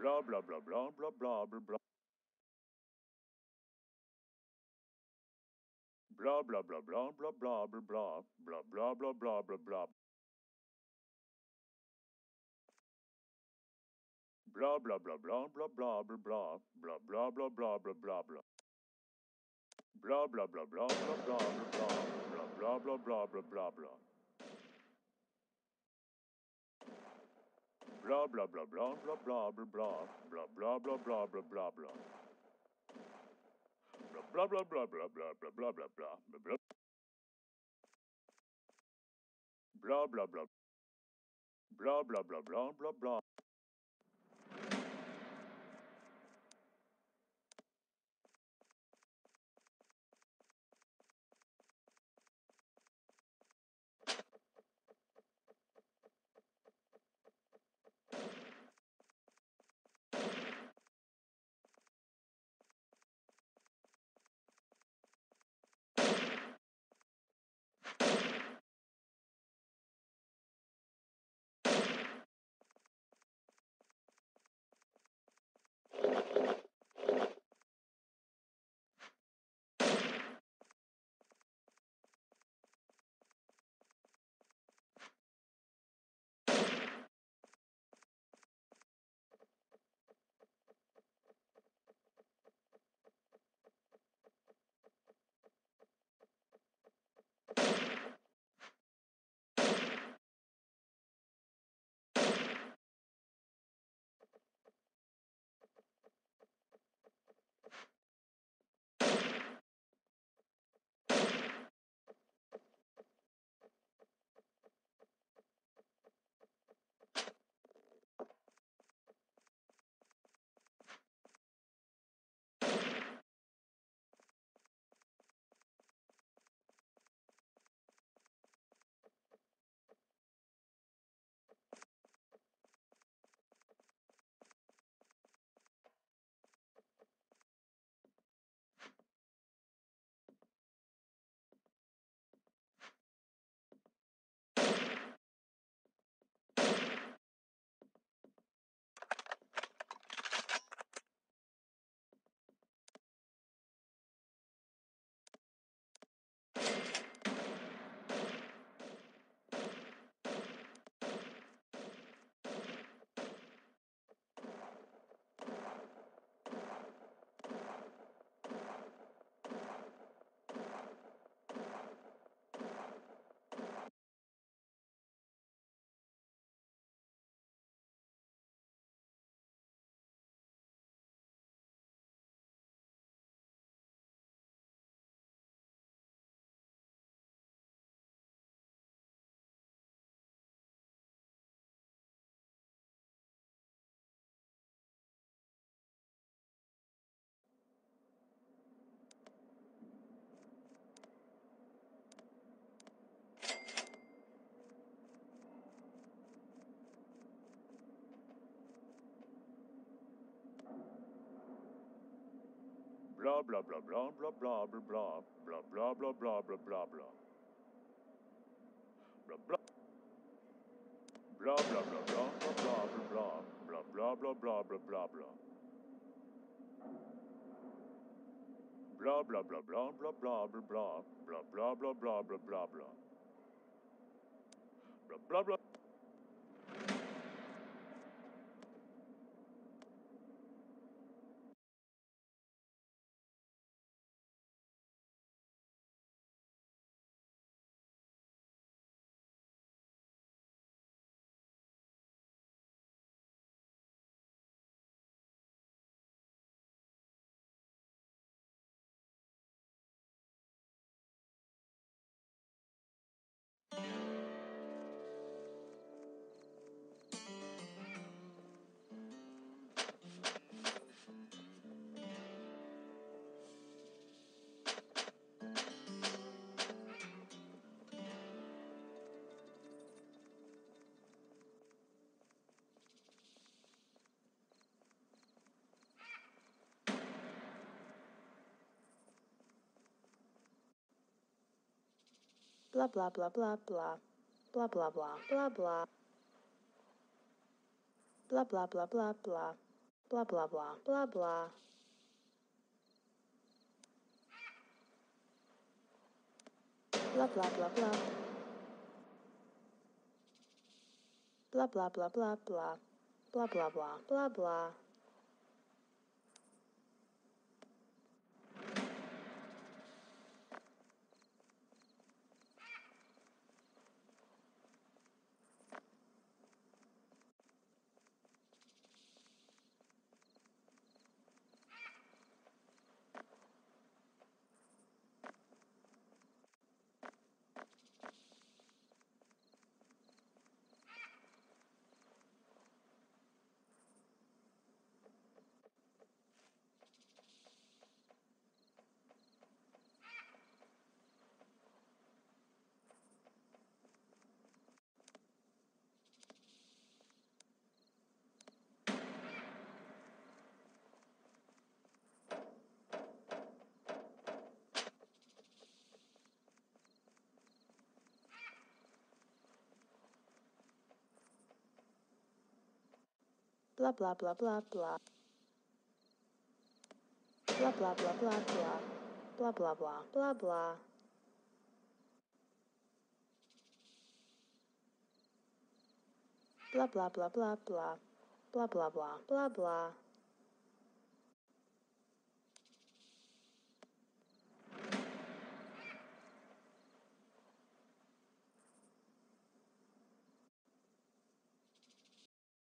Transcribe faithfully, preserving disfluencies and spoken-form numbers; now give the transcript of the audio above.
Blah blah blah blah blah blah blah blah. Blah blah blah blah blah blah blah blah blah blah blah blah blah blah. Blah blah blah blah blah blah blah blah blah blah blah blah blah blah blah. Blah blah blah blah blah blah blah blah blah blah blah blah blah blah. Blah blah blah blah blah blah blah blah blah blah blah blah blah blah blah. Blah blah blah blah blah blah blah blah blah blah blah. Blah blah blah. Blah blah blah blah blah blah. Blah blah blah blah blah blah blah blah blah blah blah blah blah blah blah. Blah blah. Blah blah blah blah blah blah blah blah blah blah blah blah blah. Blah blah blah blah blah blah blah blah blah blah blah blah blah blah blah. Blah blah blah. Blah blah blah blah blah. Blah blah blah blah blah. Blah blah blah blah blah. blah blah blah blah blah, blah blah blah blah, blah blah blah blah blah, blah blah blah blah blah. Blah blah blah blah blah, blah blah blah blah blah, blah blah blah blah blah, blah blah blah blah blah, blah blah blah blah blah.